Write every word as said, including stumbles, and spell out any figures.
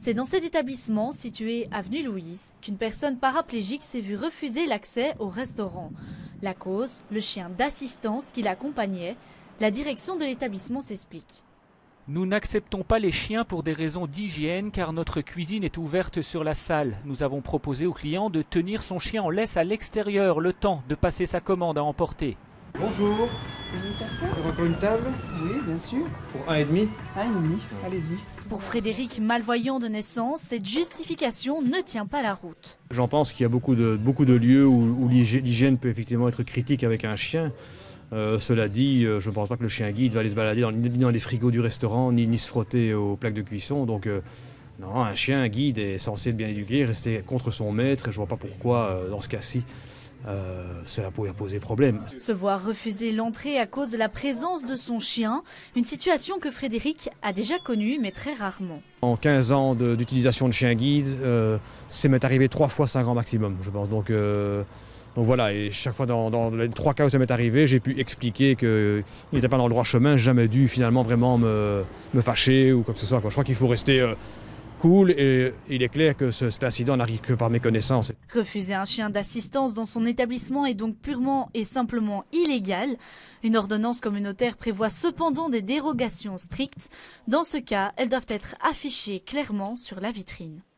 C'est dans cet établissement, situé avenue Louise, qu'une personne paraplégique s'est vue refuser l'accès au restaurant. La cause, le chien d'assistance qui l'accompagnait. La direction de l'établissement s'explique. Nous n'acceptons pas les chiens pour des raisons d'hygiène car notre cuisine est ouverte sur la salle. Nous avons proposé au client de tenir son chien en laisse à l'extérieur le temps de passer sa commande à emporter. Bonjour. Une personne ? Encore une table? Oui, bien sûr. Pour un et demi? Un et demi, allez-y. Pour Frédéric, malvoyant de naissance, cette justification ne tient pas la route. J'en pense qu'il y a beaucoup de, beaucoup de lieux où, où l'hygiène peut effectivement être critique avec un chien. Euh, cela dit, euh, je ne pense pas que le chien guide va aller se balader dans, ni dans les frigos du restaurant, ni, ni se frotter aux plaques de cuisson. Donc euh, non, un chien guide est censé être bien éduqué, rester contre son maître. Et je ne vois pas pourquoi, euh, dans ce cas-ci, Euh, cela pourrait poser problème. Se voir refuser l'entrée à cause de la présence de son chien, une situation que Frédéric a déjà connue, mais très rarement. En quinze ans d'utilisation de, de chien guide, euh, c'est m'est arrivé trois fois cinq ans maximum, je pense. Donc, euh, donc voilà, et chaque fois dans, dans les trois cas où ça m'est arrivé, j'ai pu expliquer qu'il n'était pas dans le droit chemin, jamais dû finalement vraiment me, me fâcher ou quoi que ce soit. Quoi. Je crois qu'il faut rester Euh, cool et il est clair que ce, cet incident n'arrive que par méconnaissance. Refuser un chien d'assistance dans son établissement est donc purement et simplement illégal. Une ordonnance communautaire prévoit cependant des dérogations strictes. Dans ce cas, elles doivent être affichées clairement sur la vitrine.